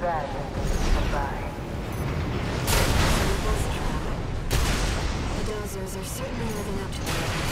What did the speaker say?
dragon nearby. The dozers are certainly living up to their